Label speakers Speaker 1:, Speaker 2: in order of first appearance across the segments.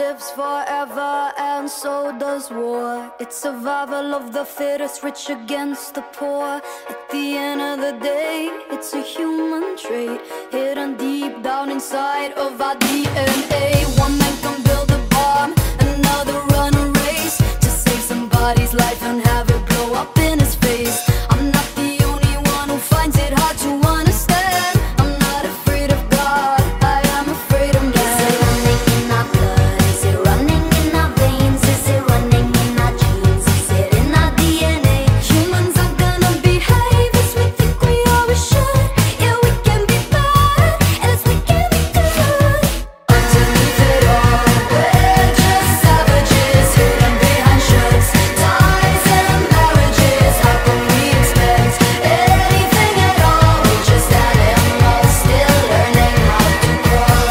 Speaker 1: lives forever, and so does war. It's survival of the fittest, rich against the poor. At the end of the day, it's a human trait, hidden deep down inside of our DNA. One man can build a bomb, another run a race to save somebody's life and have it blow up in his face. I'm not the only one who finds it hard to understand. I'm not afraid of God, I am afraid of man.
Speaker 2: Is it running in our blood? Is it running in our veins? Is it running in our genes? Is it in our DNA?
Speaker 1: Humans are gonna behave as we think we always should. Yeah, we can be bad as we can be good. Underneath it all, we're just savages, hidden behind shirts, ties and marriages. How can we expect anything at all? We're just animals, still learning how to crawl.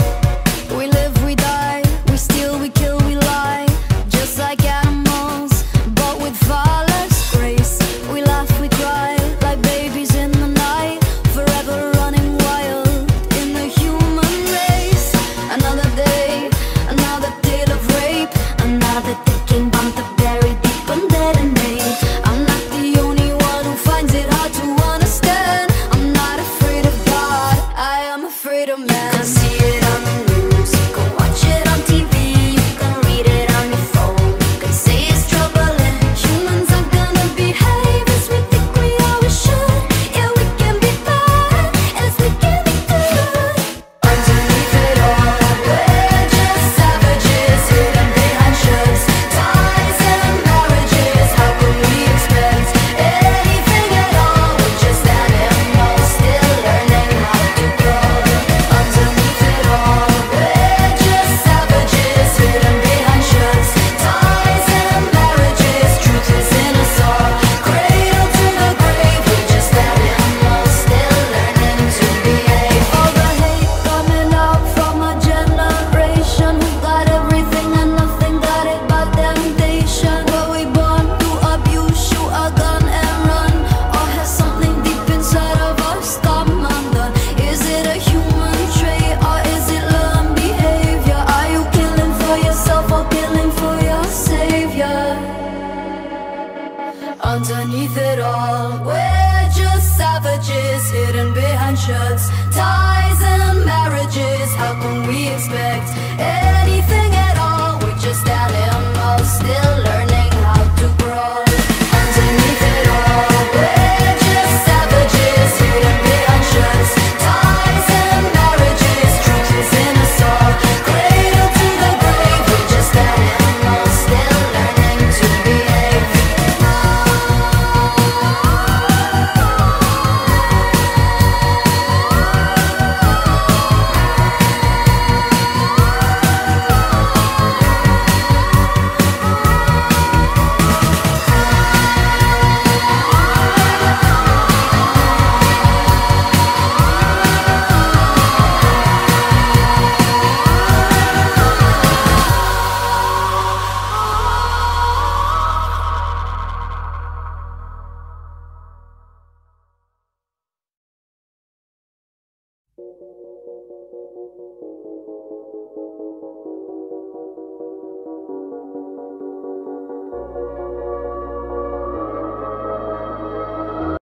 Speaker 1: We live, we die, we steal, we kill, we lie, just like animals, but with far less grace. We laugh, we cry, like babies in the night, forever running wild in the human race. Another day, another tale of rape,
Speaker 2: Another ticking bomb to bury deep and detonate.
Speaker 1: I'm not the only one who finds it hard to understand. I'm not afraid of God, I am afraid of
Speaker 2: You
Speaker 1: man.
Speaker 2: can see it on the news, you can watch it on TV, you can read it on your phone, you can say it's troubling.
Speaker 1: Humans are gonna behave as we think we always should. Yeah, we can be bad as we can be good. Underneath it all, we're just savages, hidden behind shirts, ties and marriages. How can we expect anything at all? We're just animals, still learning how to crawl. Underneath it all, we're just savages, hidden behind shirts, ties and marriages. Truth is in us all, cradle to the grave. We're just animals, still learning to behave. All the hate coming out from a generation who got everything and nothing, got it by temptation. Were we born to abuse, shoot a gun and run, or has something deep inside of us come undone? Is it a human trait or is it learned behavior? Are you killing for yourself or killing for your savior? Underneath it all, we're just savages, hidden behind shirts, ties and marriages. How can we expect